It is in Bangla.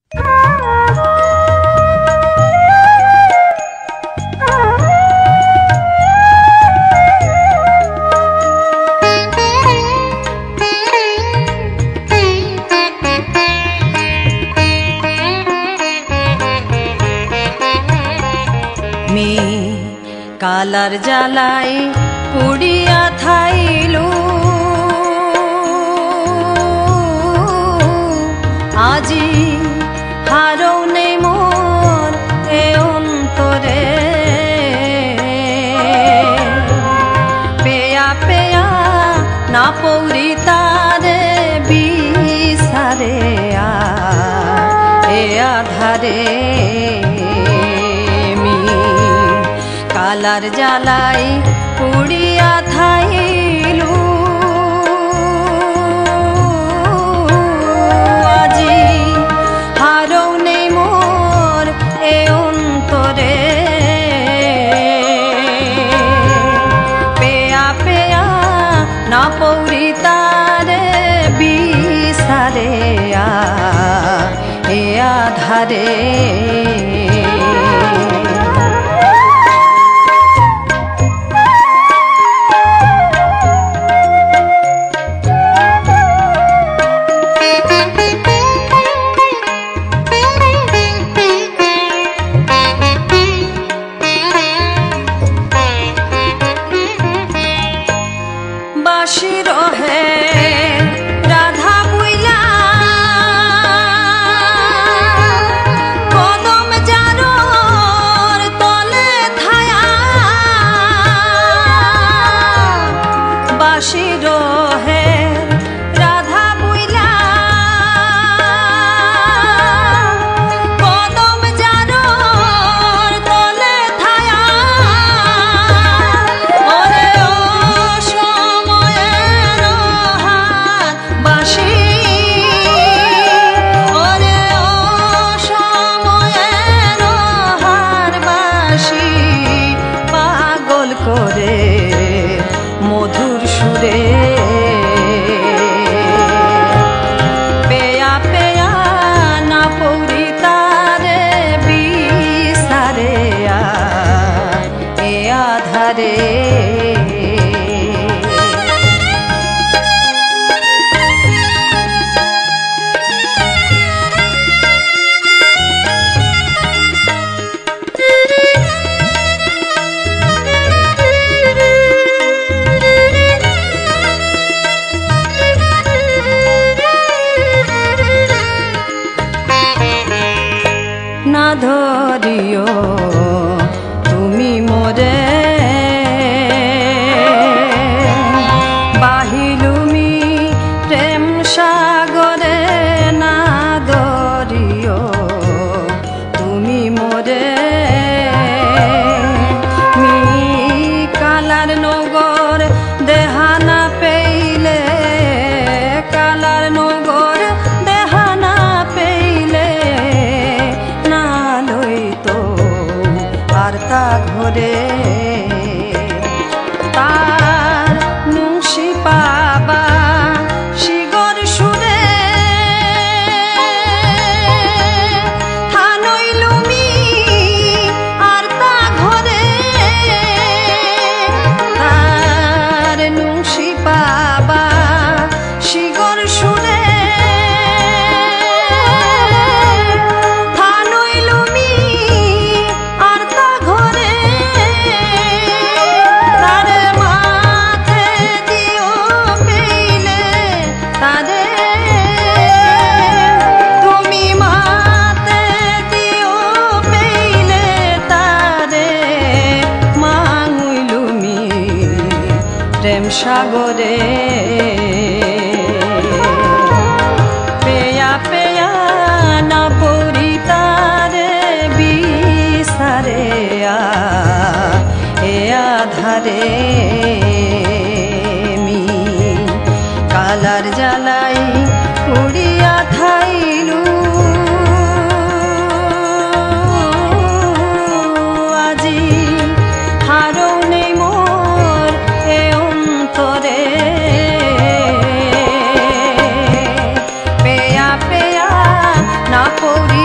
কালার জ্বালাই পুড়িয়া থাইলু আজি হারও নেই মোর এ অন্তরে পেয়া পেয়া না পৌরি তারে বিসারে এ আধারে কালার জ্বালাই পুড়িয়া থাইলু আজি হারও নেই মোর এ অন্তরে পেয়া পেয়া না পৌরি তারে বিসারে এ আধারে মধুর সুরে পেয়া পেয়া না পৌরি তারে বিসারে এ আধারে না ধরিও তুমি মোরে বাহিলুমি প্রেম সাগরে না ধরিও তুমি মোরে মি কালার নগর দেহানা পেইলে কালার নগর দেহানা পেইলে তা ঘরে তার নুংশি পাবা শিগর সুরে থানইলুমি আর তা ঘরে তার নুংশি পাবা শিগর সুরে প্রেম সাগরে পেয়া পেয়া না পৌরি তারে বিসারে এ আধারে মি কালার জ্বালাই পুড়িয়া থাইলু আজি হারও নেই মোর এ অন্তরে পেয়া পেয়া না পৌরি